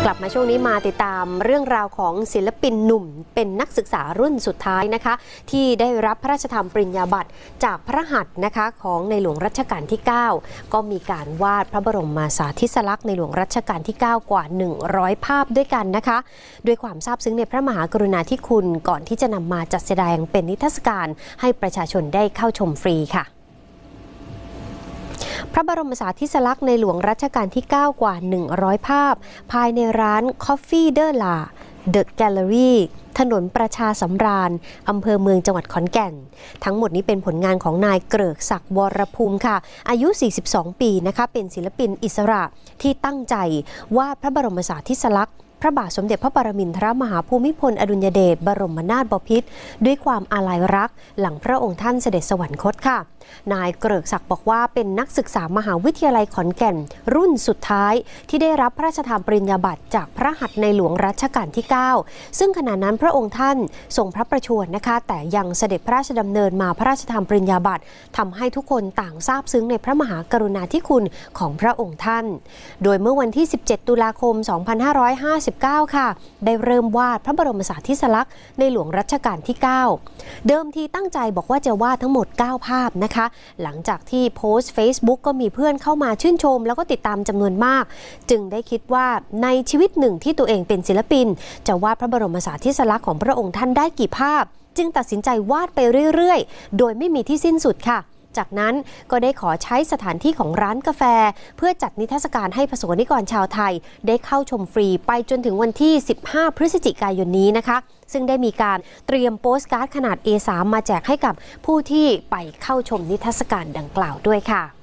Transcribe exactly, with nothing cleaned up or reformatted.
กลับมาช่วงนี้มาติดตามเรื่องราวของศิลปินหนุ่มเป็นนักศึกษารุ่นสุดท้ายนะคะที่ได้รับพระราชทานปริญญาบัตรจากพระหัตถ์นะคะของในหลวงรัชกาลที่ เก้า ก็มีการวาดพระบรมสารีสลักษณ์ในหลวงรัชกาลที่ เก้า กว่า หนึ่งร้อย ภาพด้วยกันนะคะด้วยความซาบซึ้งในพระมหากรุณาธิคุณก่อนที่จะนำมาจัดแสดงเป็นนิทรรศการให้ประชาชนได้เข้าชมฟรีค่ะพระบรมสารีสลักษณ์ในหลวงรัชกาลที่ เก้า กว่า หนึ่งร้อย ภาพภายในร้าน Coffee de la The Gallery ถนนประชาสำราญอำเภอเมืองจังหวัดขอนแก่นทั้งหมดนี้เป็นผลงานของนายเกริกศักดิ์วรภูมิค่ะอายุ สี่สิบสอง ปีนะคะเป็นศิลปินอิสระที่ตั้งใจวาดพระบรมสารีสลักษณ์พระบาทสมเด็จพระปรมินทรมหาภูมิพลอดุลยเดชบรมนาถบพิตรด้วยความอาลัยรักหลังพระองค์ท่านเสด็จสวรรคตค่ะนายเกริกศักดิ์บอกว่าเป็นนักศึกษามหาวิทยาลัยขอนแก่นรุ่นสุดท้ายที่ได้รับพระราชทานปริญญาบัตรจากพระหัตถ์ในหลวงรัชกาลที่ เก้า ซึ่งขณะนั้นพระองค์ท่านทรงพระประชวรนะคะแต่ยังเสด็จพระราชดำเนินมาพระราชทานปริญญาบัตรทำให้ทุกคนต่างซาบซึ้งในพระมหากรุณาธิคุณของพระองค์ท่านโดยเมื่อวันที่สิบเจ็ดตุลาคมสองพันห้าร้อยห้าสิบเก้าค่ะได้เริ่มวาดพระบรมสารีสลักษณ์ในหลวงรัชกาลที่ เก้า เดิมทีตั้งใจบอกว่าจะวาดทั้งหมดเก้าภาพนะคะหลังจากที่โพสต์ Facebook ก็มีเพื่อนเข้ามาชื่นชมแล้วก็ติดตามจำนวนมากจึงได้คิดว่าในชีวิตหนึ่งที่ตัวเองเป็นศิลปินจะวาดพระบรมสารีสลักษณ์ของพระองค์ท่านได้กี่ภาพจึงตัดสินใจวาดไปเรื่อยๆโดยไม่มีที่สิ้นสุดค่ะจากนั้นก็ได้ขอใช้สถานที่ของร้านกาแฟเพื่อจัดนิทรรศการให้ประสบนิกรชาวไทยได้เข้าชมฟรีไปจนถึงวันที่สิบห้าพฤศจิกายนนี้นะคะซึ่งได้มีการเตรียมโปสการ์ดขนาด เอ สาม มาแจกให้กับผู้ที่ไปเข้าชมนิทรรศการดังกล่าวด้วยค่ะ